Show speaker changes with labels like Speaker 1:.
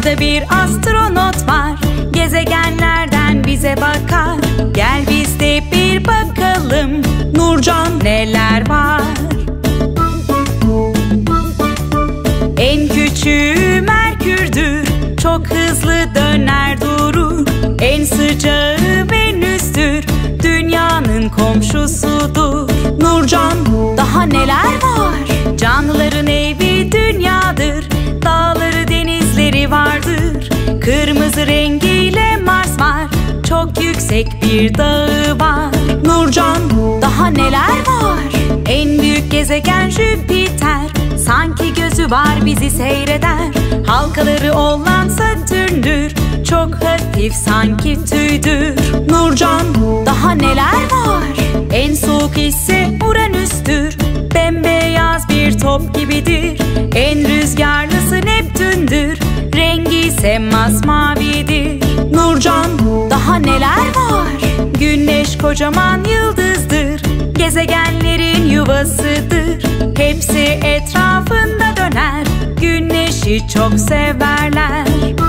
Speaker 1: Uzayda bir astronot var, gezegenlerden bize bakar. Gel biz de bir bakalım, Nurcan neler var? En küçüğü Merkür'dür, çok hızlı döner durur. En sıcağı Venüs'tür, dünyanın komşusudur. Nurcan, daha neler var? Canlıların evi dünyadır, dağları denizleri vardır. Kırmızı rengiyle Mars var, çok yüksek bir dağı var. Nurcan, daha neler var? En büyük gezegen Jüpiter, sanki gözü var bizi seyreder. Halkaları olan Satürn'dür, çok hafif sanki tüydür. Nurcan, daha neler var? En soğuk ise Uranüs'tür, bembeyaz bir top gibidir. En rüzgarlısı Neptün'dür, rengi ise masmavidir. Nurcan, daha neler var? Güneş kocaman yıldızdır, gezegenlerin yuvasıdır. Hepsi etrafında döner, güneşi çok severler.